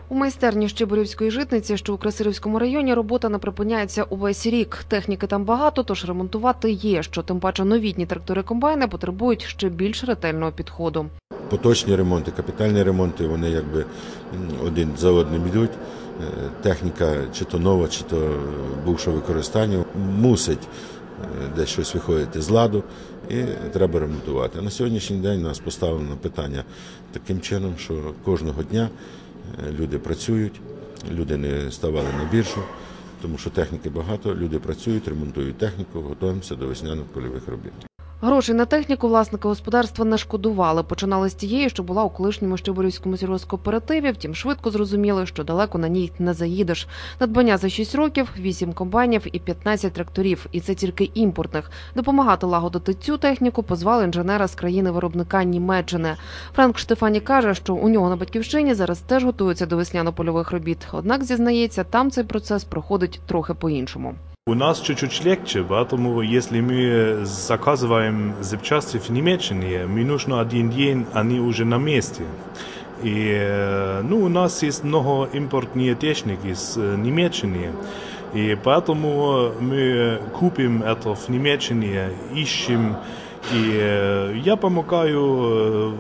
У майстерні Щебурівської житниці, що у Красилівському районі, робота не припиняється увесь рік. Техніки там багато, тож ремонтувати є що. Тим паче новітні трактори-комбайни потребують ще більш ретельного підходу. Поточні ремонти, капітальні ремонти, вони якби один за одним йдуть. Техніка чи то нова, чи то бувшого використання мусить десь щось виходити з ладу і треба ремонтувати. На сьогоднішній день у нас поставлено питання таким чином, що кожного дня люди працюють, люди не ставали на біржу, тому що техніки багато, люди працюють, ремонтують техніку, готуємося до весняних польових робіт. Грошей на техніку власники господарства не шкодували. Починали з тієї, що була у колишньому Щебурівському сільгоспкооперативі, втім швидко зрозуміли, що далеко на ній не заїдеш. Надбання за 6 років, 8 комбайнів і 15 тракторів. І це тільки імпортних. Допомагати лагодити цю техніку позвали інженера з країни-виробника Німеччини. Франк Штефані каже, що у нього на батьківщині зараз теж готуються до весняно-польових робіт. Однак, зізнається, там цей процес проходить трохи по-іншому. У нас чуть-чуть легче, потому если мы заказываем запчасти в Немеччине, мне нужно один день, они уже на месте. И у нас есть много импортной техники из Немеччины, и поэтому мы купим это в Немеччине, ищем, и я помогаю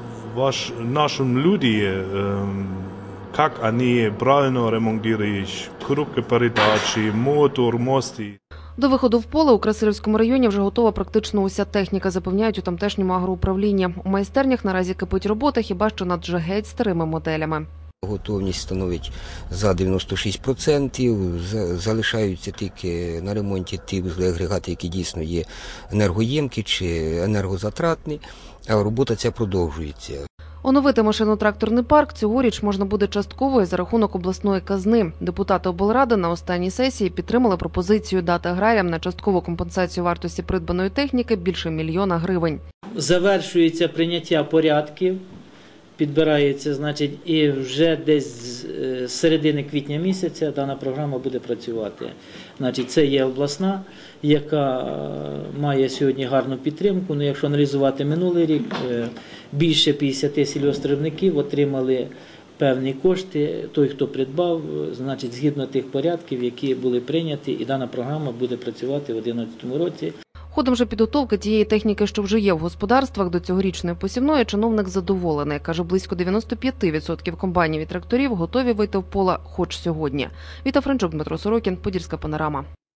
нашим людям, как они правильно ремонтируют коробки передачі, мотор, мости. До виходу в поле у Красилівському районі вже готова практично уся техніка, запевняють у тамтешньому агроуправлінні. У майстернях наразі кипить робота, хіба що над вже геть старими моделями. Готовність становить за 96%, залишаються тільки на ремонті ті агрегати, які дійсно є енергоємкі чи енергозатратні, а робота ця продовжується. Оновити машино-тракторний парк цьогоріч можна буде частково і за рахунок обласної казни. Депутати облради на останній сесії підтримали пропозицію дати аграріям на часткову компенсацію вартості придбаної техніки більше 1 мільйона гривень. Завершується прийняття порядків, підбирається, і вже десь з середини квітня місяця дана програма буде працювати. Це є обласна, яка має сьогодні гарну підтримку. Якщо аналізувати минулий рік, більше 50 сільгоспвиробників отримали певні кошти. Той, хто придбав, згідно тих порядків, які були прийняті, і дана програма буде працювати в 2011 році. Ходом же підготовки тієї техніки, що вже є в господарствах до цьогорічної посівної, чиновник задоволений. Каже, близько 95% комбайнів і тракторів готові вийти в поле хоч сьогодні. Віта Франчук, Дмитро Сорокін, Подільська панорама.